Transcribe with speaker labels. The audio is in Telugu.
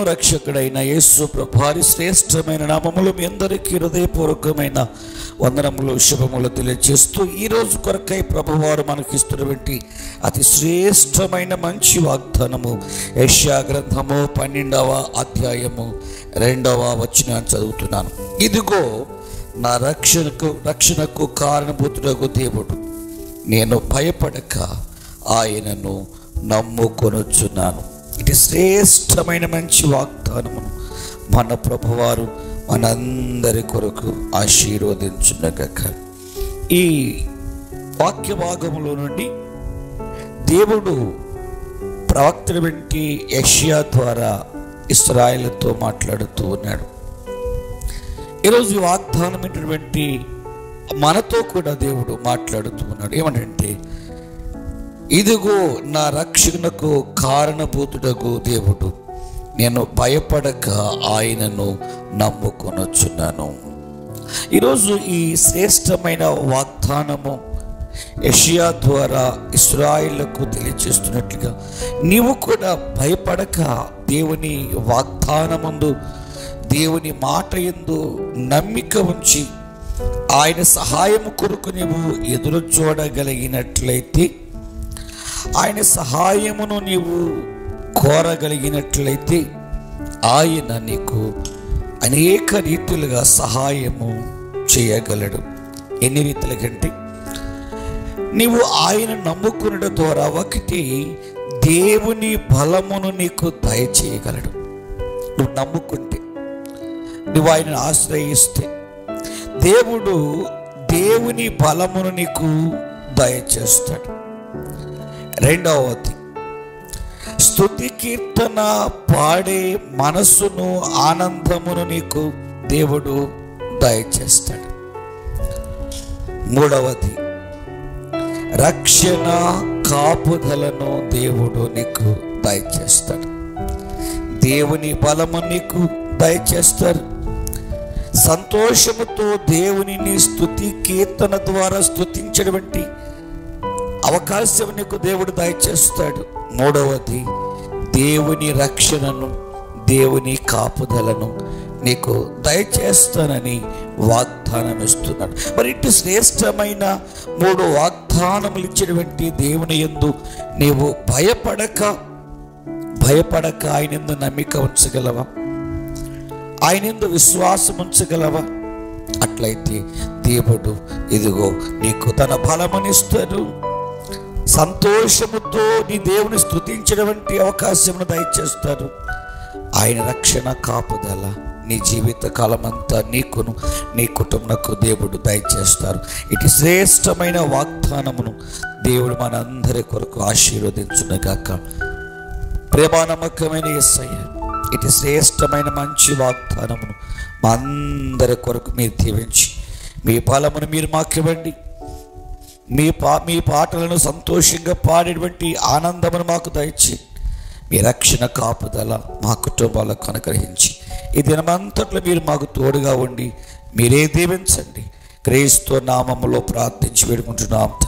Speaker 1: రక్షకుడైన యేసు ప్రభువారి శ్రేష్టమైన నామములో మీ అందరికీ హృదయపూర్వకమైన వందనములు శుభములు తెలియజేస్తూ ఈరోజు కొరకై ప్రభువారు మనకిస్తున్నటువంటి అతి శ్రేష్టమైన మంచి వాగ్దానము యెషయా గ్రంథము 12వ అధ్యాయము 2వ వచనాన్ని చదువుతున్నాను. ఇదిగో నా రక్షణకు కారణభూతుడగు దేవుడు, నేను భయపడక ఆయనను నమ్ముకొనుచున్నాను. ఇది శ్రేష్టమైన మంచి వాగ్దానమును మన ప్రభువారు మనందరి కొరకు ఆశీర్వదించునగాక. ఈ వాక్య భాగములో నుండి దేవుడు ప్రవక్త వంటి యెషయా ద్వారా ఇశ్రాయేలుతో మాట్లాడుతూ ఉన్నాడు. ఈరోజు ఈ వాగ్దానం ఏంటంటే మనతో కూడా దేవుడు మాట్లాడుతూ ఉన్నాడు. ఏమంటే, ఇదిగో నా రక్షణకు కారణభూతుడగు దేవుడు, నేను భయపడక ఆయనను నమ్ముకొనొచ్చున్నాను. ఈరోజు ఈ శ్రేష్టమైన వాగ్దానము యెషయా ద్వారా ఇశ్రాయేలుకు తెలియజేస్తున్నట్లుగా నీవు కూడా భయపడక దేవుని వాగ్దానమందు, దేవుని మాట యందు నమ్మిక ఉంచి ఆయన సహాయము కొరకు నీవు ఎదురు చూడగలిగినట్లయితే, ఆయన సహాయమును నీవు కోరగలిగినట్లయితే ఆయన నీకు అనేక రీతులుగా సహాయము చేయగలడు. ఎన్ని రీతుల కంటే, నీవు ఆయన నమ్ముకునడం ద్వారా ఒకటి దేవుని బలమును నీకు దయచేయగలడు. నువ్వు నమ్ముకుంటే, నువ్వు ఆయనను ఆశ్రయిస్తే దేవుడు దేవుని బలమును నీకు దయచేస్తాడు. రెండవది, స్తుతి కీర్తన పాడే మనస్సును, ఆనందమును నీకు దేవుడు దయచేస్తాడు. మూడవది, రక్షణ కాపుదలను దేవుడు నీకు దయచేస్తాడు. దేవుని బలము నీకు దయచేస్తాడు. సంతోషముతో దేవునిని స్తుతి కీర్తన ద్వారా స్తుతించటువంటి అవకాశం నీకు దేవుడు దయచేస్తాడు. మూడవది, దేవుని రక్షణను, దేవుని కాపుదలను నీకు దయచేస్తానని వాగ్దానం ఇస్తున్నాడు. మరి ఇటు శ్రేష్టమైన 3 వాగ్దానములు ఇచ్చినటువంటి దేవుని యందు నీవు భయపడక ఆయన యందు నమ్మిక ఉంచగలవా? ఆయన యందు విశ్వాసం ఉంచగలవా? అట్లయితే దేవుడు ఇదిగో నీకు తన బలమునిస్తాడు. సంతోషముతో నీ దేవుని స్తుతించడానికి అవకాశమును దయచేస్తాడు. ఆయన రక్షణ కాపుదల నీ జీవిత కాలమంతా నీకును, నీ కుటుంబకు దేవుడు దయచేస్తారు. ఇటు శ్రేష్టమైన వాగ్దానమును దేవుడు మనందరి కొరకు ఆశీర్వదించునుగాక. ప్రేమానమ్మకమైన యేసయ్య, ఇటు శ్రేష్టమైన మంచి వాగ్దానమును మా అందరి కొరకు మీరు దీవించి మీ బలమును మీరు మాకివ్వండి. మీ పాటలను సంతోషంగా పాడేటువంటి ఆనందమును మాకు దయచి మీ రక్షణ కాపుదల మా కుటుంబాలకు అనుగ్రహించి ఈ దినమంతట్లో మీరు మాకు తోడుగా ఉండి మీరే దీవించండి. క్రీస్తు నామములో ప్రార్థించి వేడుకుంటున్నాం.